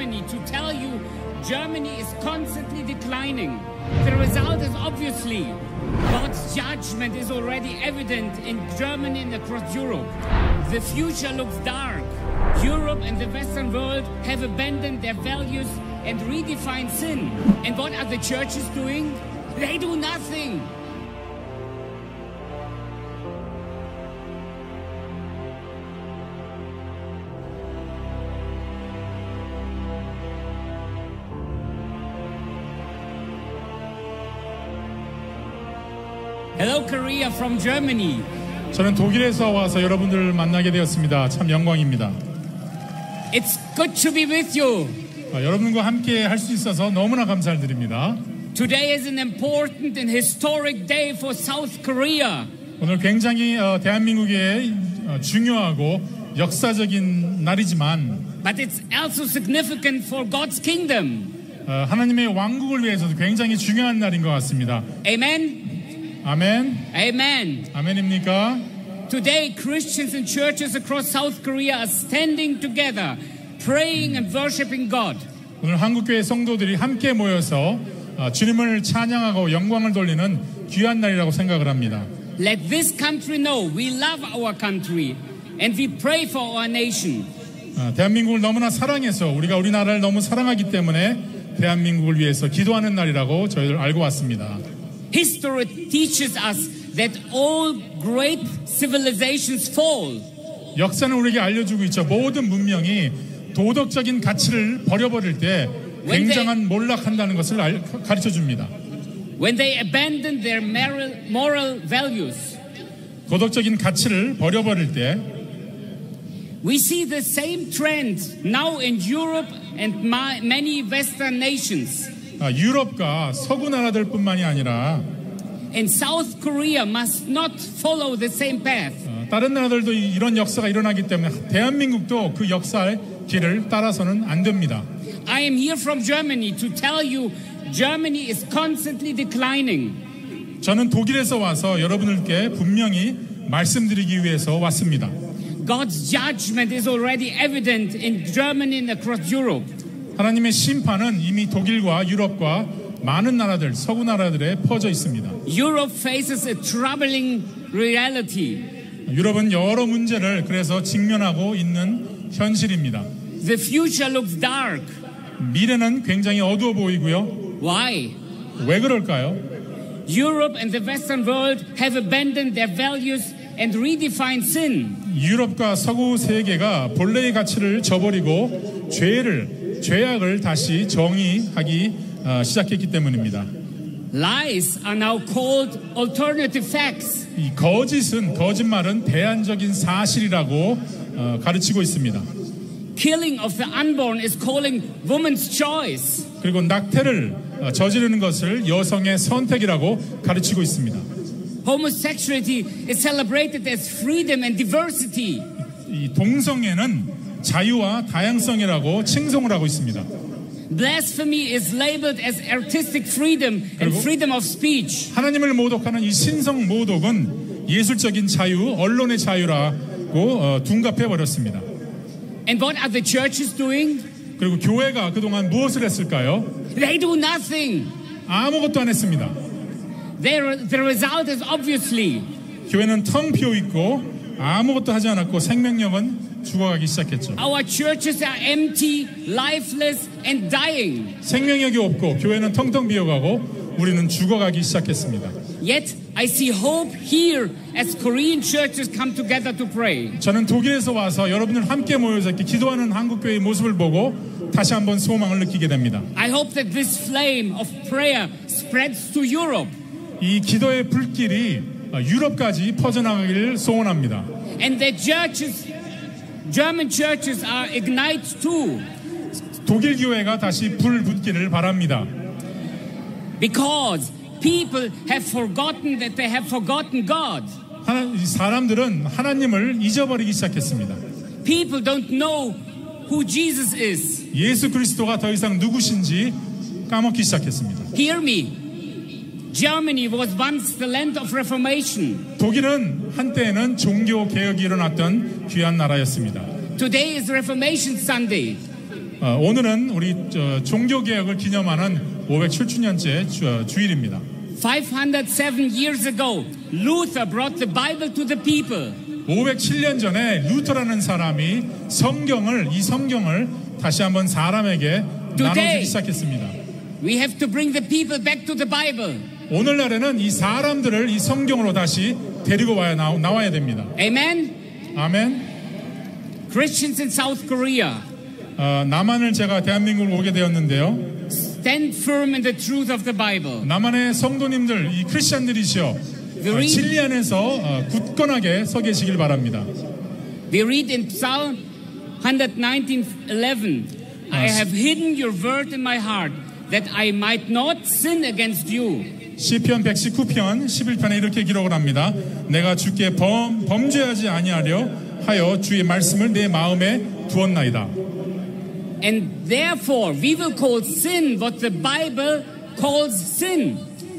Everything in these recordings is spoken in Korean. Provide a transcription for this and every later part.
Germany to tell you Germany is constantly declining. The result is obviously God's judgment is already evident in Germany and across Europe. The future looks dark. Europe and the Western world have abandoned their values and redefined sin. And what are the churches doing? They do nothing. Hello, Korea from Germany. 저는 독일에서 와서 여러분들을 만나게 되었습니다. 참 영광입니다. It's good to be with you. 여러분과 함께 할 수 있어서 너무나 감사를 드립니다. Today is an important and historic day for South Korea. 오늘 굉장히 대한민국의 중요하고 역사적인 날이지만 But it's also significant for God's kingdom. 하나님의 왕국을 위해서도 굉장히 중요한 날인 것 같습니다. Amen. 아멘. Amen. 아멘입니까? Today, Christians and churches across South Korea are standing together, praying and worshiping God. 오늘 한국교회 성도들이 함께 모여서 주님을 찬양하고 영광을 돌리는 귀한 날이라고 생각을 합니다. Let this country know we love our country and we pray for our nation. 대한민국을 너무나 사랑해서 우리가 우리나라를 너무 사랑하기 때문에 대한민국을 위해서 기도하는 날이라고 저희들 알고 왔습니다. History teaches us that all great civilizations fall. 역사는 우리에게 알려주고 있죠. 모든 문명이 도덕적인 가치를 버려버릴 때 굉장한 몰락한다는 것을 가르쳐줍니다. When they abandon their moral values, 도덕적인 가치를 버려버릴 때 we see the same trend now in Europe and many Western nations. 유럽과 서구 나라들뿐만이 아니라 And South Korea must not follow the same path. 다른 나라들도 이런 역사가 일어나기 때문에 대한민국도 그 역사의 길을 따라서는 안 됩니다. I am here from Germany to tell you Germany is constantly declining. 저는 독일에서 와서 여러분들께 분명히 말씀드리기 위해서 왔습니다. God's judgment is already evident in Germany and across Europe. 하나님의 심판은 이미 독일과 유럽과 많은 나라들, 서구 나라들에 퍼져 있습니다. Europe faces a troubling reality. 유럽은 여러 문제를 그래서 직면하고 있는 현실입니다. The future looks dark. 미래는 굉장히 어두워 보이고요. Why? 왜 그럴까요? Europe and the Western world have abandoned their values and redefined sin. 유럽과 서구 세계가 본래의 가치를 저버리고 죄악을 다시 정의하기 시작했기 때문입니다. Lies are now called alternative facts. 이 거짓말은 대안적인 사실이라고 가르치고 있습니다. Killing of the unborn is calling woman's choice. 그리고 낙태를 저지르는 것을 여성의 선택이라고 가르치고 있습니다. Homosexuality is celebrated as freedom and diversity. 이 동성애는 자유와 다양성이라고 칭송을 하고 있습니다. Blasphemy is labeled as artistic freedom and freedom of speech. 하나님을 모독하는 이 신성 모독은 예술적인 자유, 언론의 자유라고 둔갑해 버렸습니다. And what are the churches doing? 그리고 교회가 그동안 무엇을 했을까요? They do nothing. 아무것도 안 했습니다. The result is obviously 교회는 텅 비어 있고 아무것도 하지 않았고 생명력은 죽어가기 시작했죠. Our churches are empty, lifeless, and dying. 생명력이 없고 교회는 텅텅 비어가고 우리는 죽어가기 시작했습니다. Yet I see hope here as Korean churches come together to pray. 저는 독일에서 와서 여러분들 함께 모여서 이렇게 기도하는 한국교회의 모습을 보고 다시 한번 소망을 느끼게 됩니다. I hope that this flame of prayer spreads to Europe. 이 기도의 불길이 유럽까지 퍼져나가기를 소원합니다. And that German churches are ignited too. 독일 교회가 다시 불 붙기를 바랍니다. Because people have forgotten that they have forgotten God. 사람들은 하나님을 잊어버리기 시작했습니다. People don't know who Jesus is. 예수 그리스도가 더 이상 누구신지 까먹기 시작했습니다. Hear me. Germany was once the land of Reformation. 독일은 한때에는 종교 개혁이 일어났던 귀한 나라였습니다. Today is Reformation Sunday. 오늘은 우리 종교개혁을 기념하는 507주년째 주일입니다. 507 years ago, Luther brought the Bible to the people. 507년 전에 루터라는 사람이 이 성경을 다시 한번 사람에게 나눠주기 시작했습니다. We have to bring the people back to the Bible. 오늘날에는 이 사람들을 이 성경으로 다시 데리고 나와야 됩니다. Amen. 아멘. Christians in South Korea. 남한을 제가 대한민국을 오게 되었는데요. Stand firm in the truth of the Bible. 남한의 성도님들, 이 크리스천들이시여, 진리 안에서 굳건하게 서 계시길 바랍니다. We read in Psalm 119:11, I have hidden your word in my heart, that I might not sin against you. 시편 119편 11편에 이렇게 기록을 합니다. 내가 주께 범죄하지 아니하려 하여 주의 말씀을 내 마음에 두었나이다. And therefore we will call sin what the Bible calls sin.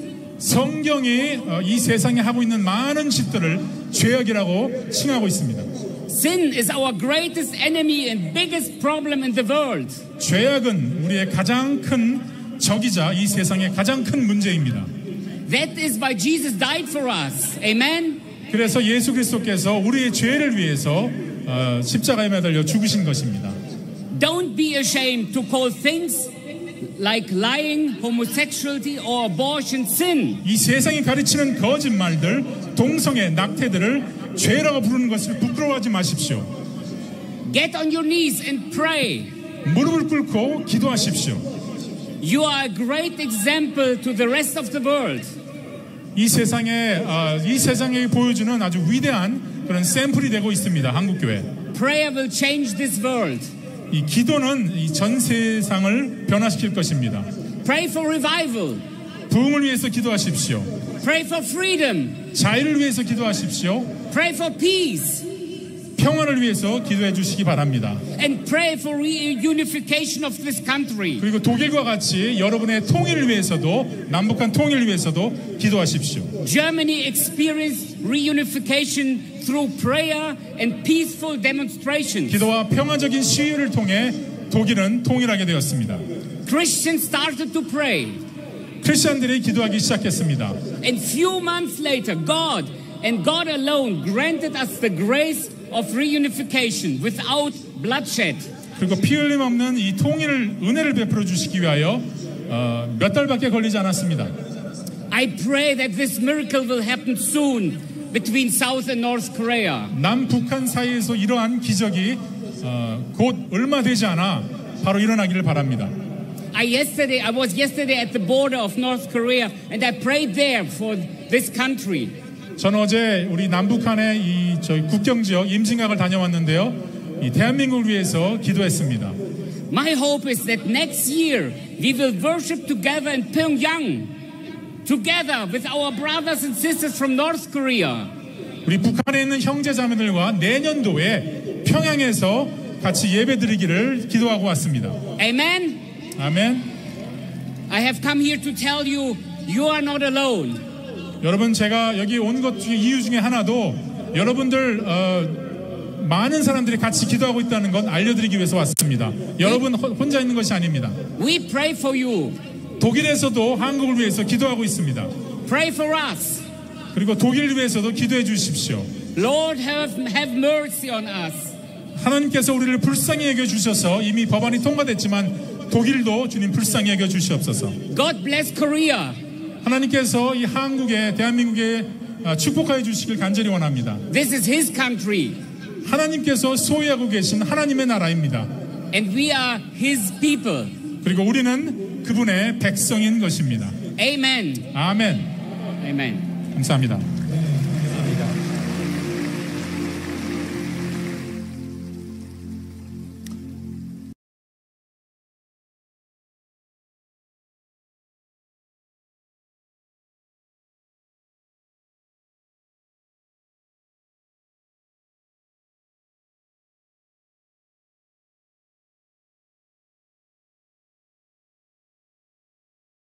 성경이 이 세상에 하고 있는 많은 짓들을 죄악이라고 칭하고 있습니다. Sin is our greatest enemy and biggest problem in the world. 죄악은 우리의 가장 큰 적이자 이 세상의 가장 큰 문제입니다. That is why Jesus died for us. Amen. 그래서 예수 그리스도께서 우리의 죄를 위해서 십자가에 매달려 죽으신 것입니다. Don't be ashamed to call things like lying, homosexuality or abortion sin. 이 세상이 가르치는 거짓말들, 동성애, 낙태들을 죄라고 부르는 것을 부끄러워하지 마십시오. Get on your knees and pray. 무릎을 꿇고 기도하십시오. You are a great example to the rest of the world. 이 세상에 보여주는 아주 위대한 그런 샘플이 되고 있습니다. 한국교회. Prayer will change this world. 이 기도는 이 전 세상을 변화시킬 것입니다. Pray for revival. 부흥을 위해서 기도하십시오. Pray for freedom. 자유를 위해서 기도하십시오. Pray for peace. 평화를 위해서 기도해 주시기 바랍니다. And pray for reunification of this country. 그리고 독일과 같이 여러분의 통일을 위해서도, 남북한 통일을 위해서도 기도하십시오. Germany experienced reunification through prayer and peaceful demonstrations. 기도와 평화적인 시위를 통해 독일은 통일하게 되었습니다. Christians started to pray. 크리스천들이 기도하기 시작했습니다. And few months later, God and God alone granted us the grace of reunification without bloodshed. 그리고 피 흘림 없는 이 은혜를 베풀어 주시기 위하여 몇 달밖에 걸리지 않았습니다. I pray that this miracle will happen soon between South and North Korea. 남북한 사이에서 이러한 기적이 곧 얼마 되지 않아 바로 일어나기를 바랍니다. I was yesterday at the border of North Korea and I prayed there for this country. 저는 어제 우리 남북한의 저희 국경 지역 임진각을 다녀왔는데요. 이 대한민국을 위해서 기도했습니다. My hope is that next year we will worship together in Pyongyang, together with our brothers and sisters from North Korea. 우리 북한에 있는 형제자매들과 내년도에 평양에서 같이 예배드리기를 기도하고 왔습니다. Amen. 아멘. I have come here to tell you, you are not alone. 여러분, 제가 여기 온 것 중에 이유 중에 하나도 여러분들 많은 사람들이 같이 기도하고 있다는 건 알려드리기 위해서 왔습니다. 여러분 혼자 있는 것이 아닙니다. We pray for you. 독일에서도 한국을 위해서 기도하고 있습니다. Pray for us. 그리고 독일을 위해서도 기도해 주십시오. Lord, have mercy on us. 하나님께서 우리를 불쌍히 여겨 주셔서 이미 법안이 통과됐지만 독일도 주님 불쌍히 여겨 주시옵소서. God bless Korea. 하나님께서 이 한국에, 대한민국에 축복하여 주시길 간절히 원합니다. This is His country. 하나님께서 소유하고 계신 하나님의 나라입니다. And we are His people. 그리고 우리는 그분의 백성인 것입니다. Amen. 아멘. Amen. 감사합니다.